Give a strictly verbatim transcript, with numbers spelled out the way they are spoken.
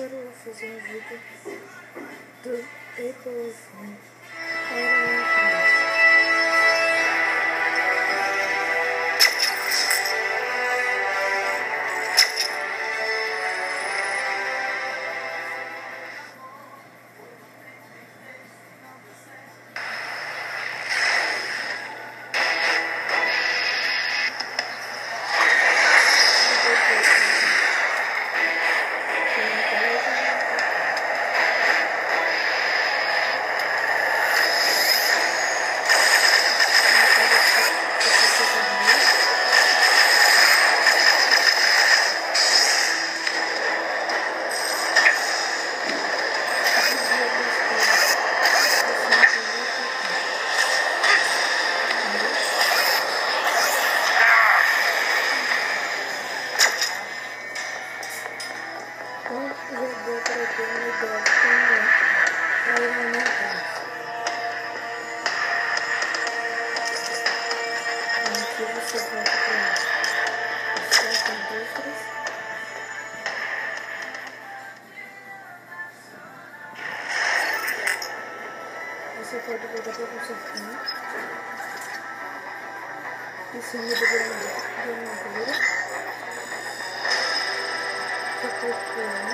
quero fazer um vídeo do Apple para já deu para ter uma ideia de como é a iluminação. Aqui você volta para as quatro indústrias. Você pode voltar para o cerquinho. Em cima do granadura. Você pode pular.